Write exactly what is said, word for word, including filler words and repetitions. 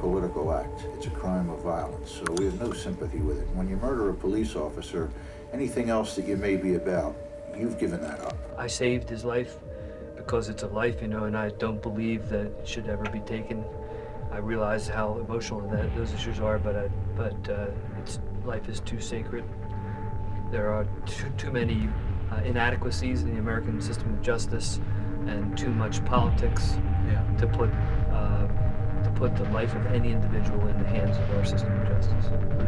political act. It's a crime of violence, so we have no sympathy with it. When you murder a police officer, anything else that you may be about, you've given that up. I saved his life because it's a life, you know, and I don't believe that it should ever be taken. I realize how emotional that those issues are, but I, but uh, it's, life is too sacred. There are too, too many uh, inadequacies in the American system of justice, and too much politics yeah. to put uh, to put the life of any individual in the hands of our system of justice.